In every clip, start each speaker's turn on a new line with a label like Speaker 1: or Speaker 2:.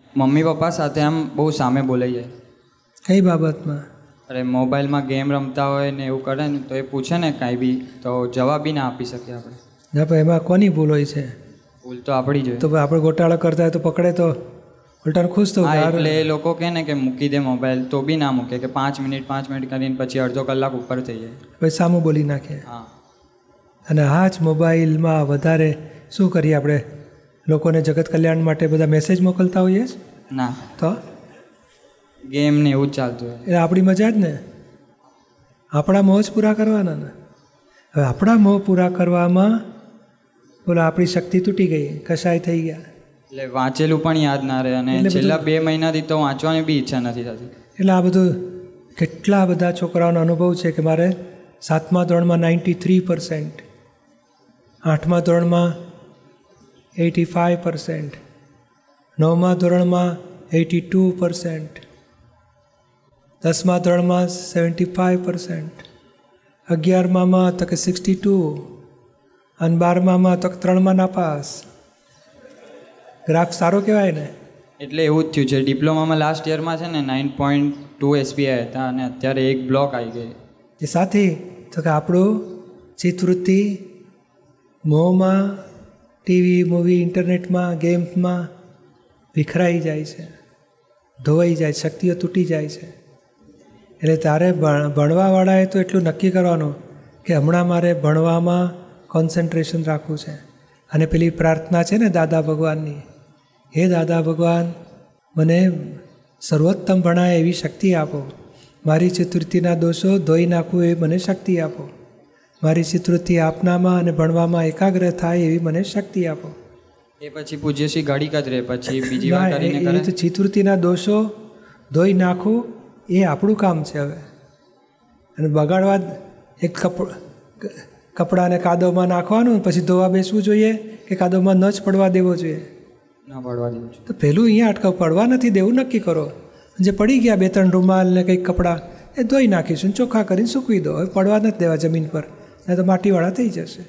Speaker 1: Mummy papa સાથે આમ બહુ સામે બોલાઈ જાય.
Speaker 2: કઈ બાબતમાં?
Speaker 1: અરે મોબાઈલમાં ગેમ રમતા હોય ને એવું કરે ને તો એ પૂછે ને કાંઈ બી તો જવાબ બી ના આપી શકીએ આપણે.
Speaker 2: ના પણ એમાં કોની ભૂલ હોય છે?
Speaker 1: ભૂલ તો આપણી જ હોય.
Speaker 2: તો આપણે ગોટાળો કરતા હોય તો પકડે તો ઉલટાને ખુશ થવું.
Speaker 1: એટલે એ લોકો કહે ને કે મૂકી દે મોબાઈલ તો બી ના મૂકે કે 5 મિનિટ કરીને પછી અડધો કલાક ઉપર થઈ જાય.
Speaker 2: પછી સામું બોલી નાખે.
Speaker 1: હા.
Speaker 2: અને હા જ મોબાઈલમાં વધારે શું કરીએ આપણે? લોકોને જગત કલ્યાણ માટે બધા મેસેજ મોકલતા હોઈએ જ
Speaker 1: ના
Speaker 2: તો
Speaker 1: ગેમ ને એવું જ ચાલતું હોય.
Speaker 2: એટલે આપણી મજા જ ને. આપણા મોહ જ પૂરા કરવાના ને. હવે આપણા મોહ પૂરા કરવામાં બોલો આપણી શક્તિ તૂટી ગઈ, કસાય થઈ ગયા.
Speaker 1: એટલે વાંચેલું પણ યાદ ના રહે અને છેલ્લા 2 મહિનાથી તો વાંચવાની બી ઈચ્છા નથી થતી. એટલે આ બધું કેટલા બધા છોકરાઓનો અનુભવ છે કે મારે 7મા ધોરણમાં 93%, 8મા ધોરણમાં 85%, 9મા ધોરણમાં 82%, 10મા ધોરણમાં 75%, 11મામાં તો કે 62 અને 12મામાં તો 3માં નાપાસ. ગ્રાફ સારો કહેવાય ને. એટલે એવું જ થયું છે. ડિપ્લોમામાં લાસ્ટ યરમાં છે ને 9.2 SPI હતા અને અત્યારે 1 બ્લોક આવી ગઈ. એ સાથે તો કે આપણું ચિત્તવૃત્તિ મોહમાં, ટીવી, મૂવી, ઇન્ટરનેટમાં, ગેમ્સમાં વિખરાઈ જાય છે, ધોવાઈ જાય, શક્તિઓ તૂટી જાય છે. એટલે તારે ભણવાવાળાએ તો એટલું નક્કી કરવાનું કે હમણાં મારે ભણવામાં કોન્સન્ટ્રેશન રાખવું છે. અને પેલી પ્રાર્થના છે ને દાદા ભગવાનની, હે દાદા ભગવાન મને સર્વોત્તમ ભણાય એવી શક્તિ આપો, મારી ચિત્તવૃત્તિના દોષો ધોઈ નાખવું એવી મને શક્તિ આપો, મારી ચિત્તવૃત્તિ આપનામાં અને ભણવામાં એકાગ્ર થાય એવી મને શક્તિ આપો. એ પછી પૂજ્યશ્રી ઘડીક જ રહે પછી બીજી વાર કરીને કરે. તો ચિત્તવૃત્તિના દોષો ધોઈ નાખવું એ આપણું કામ છે હવે. અને બગાડવા એક કપડાને કાદવમાં નાખવાનું પછી ધોવા બેસવું જોઈએ કે કાદવમાં ન જ પડવા દેવો જોઈએ? ના પડવા દેવું જોઈએ. તો પહેલું અહીંયા અટકાવ, પડવા નથી દેવું નક્કી કરો. જે પડી ગયા 2-3 રૂમાલ ને કંઈક કપડાં એ ધોઈ નાખીશું, ચોખ્ખા કરીને સૂકવી દો. હવે પડવા નથી દેવા જમીન પર, નહીં તો માટીવાળા થઈ જશે.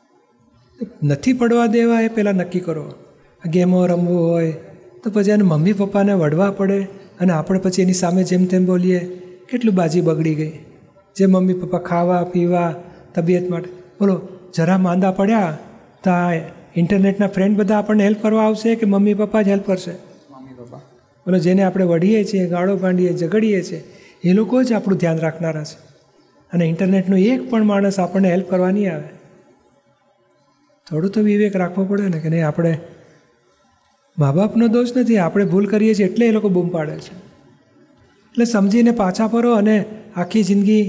Speaker 1: નથી પડવા દેવા એ પહેલાં નક્કી કરો. ગેમો રમવું હોય તો પછી એને મમ્મી પપ્પાને વઢવા પડે અને આપણે પછી એની સામે જેમ તેમ બોલીએ. કેટલું બાજી બગડી ગઈ. જે મમ્મી પપ્પા ખાવા પીવા તબિયત માટે બોલો જરા માંદા પડ્યા તો આ ઇન્ટરનેટના ફ્રેન્ડ બધા આપણને હેલ્પ કરવા આવશે કે મમ્મી પપ્પા જ હેલ્પ કરશે? Mummy papa. બોલો જેને આપણે વઢીએ છીએ, ગાળો બાંધીએ, ઝઘડીએ છીએ એ લોકો જ આપણું ધ્યાન રાખનારા છે. અને ઇન્ટરનેટનો એક પણ માણસ આપણને હેલ્પ કરવા નહીં આવે. થોડું તો વિવેક રાખવો પડે ને કે નહીં. આપણે મા બાપનો દોષ નથી, આપણે ભૂલ કરીએ છીએ એટલે એ લોકો બૂમ પાડે છે. એટલે સમજીને પાછા ફરો અને આખી જિંદગી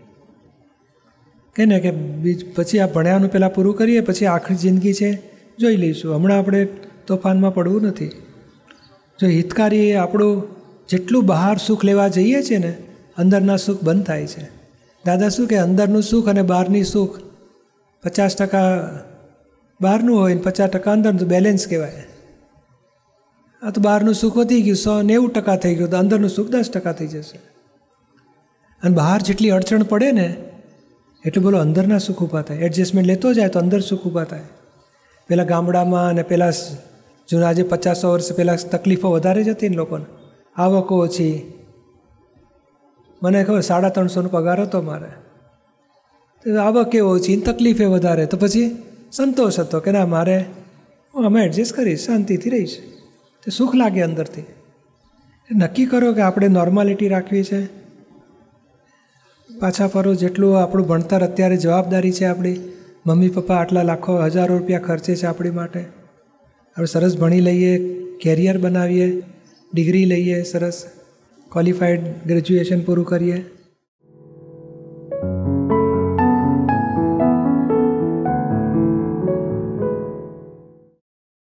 Speaker 1: કે ને કે પછી આ ભણ્યાનું પહેલાં પૂરું કરીએ પછી આખરી જિંદગી છે જોઈ લઈશું. હમણાં આપણે તોફાનમાં પડવું નથી. જો હિતકારી આપણું જેટલું બહાર સુખ લેવા જઈએ છીએ ને અંદરના સુખ બંધ થાય છે. દાદા શું કે અંદરનું સુખ અને બહારની સુખ 50% બહારનું હોય ને 50% અંદરનું, બેલેન્સ કહેવાય. આ તો બહારનું સુખ વધી ગયું 190% થઈ ગયું તો અંદરનું સુખ 10% થઈ જશે. અને બહાર જેટલી અડચણ પડે ને એટલે બોલો અંદરના સુખ ઊભા થાય. એડજસ્ટમેન્ટ લેતો જાય તો અંદર સુખ ઊભા થાય. પહેલાં ગામડામાં અને પહેલાં જૂના આજે 50-100 વર્ષ પહેલાં તકલીફો વધારે જ હતી ને લોકોને. આવકો ઓછી. મને ખબર 350 પગાર હતો મારે. તો આવકે ઓછી, તકલીફે વધારે, તો પછી સંતોષ હતો કે ના મારે હું અમે એડજસ્ટ કરીશ, શાંતિથી રહીશ. તો સુખ લાગે અંદરથી. નક્કી કરો કે આપણે નોર્માલિટી રાખવી છે. પાછા ફરો. જેટલું આપણું ભણતર અત્યારે જવાબદારી છે આપણી. મમ્મી પપ્પા આટલા લાખો હજારો રૂપિયા ખર્ચે છે આપણી માટે. આપણે સરસ ભણી લઈએ, કેરિયર બનાવીએ, ડિગ્રી લઈએ, સરસ ક્વોલિફાઈડ ગ્રેજ્યુએશન પૂરું કરીએ.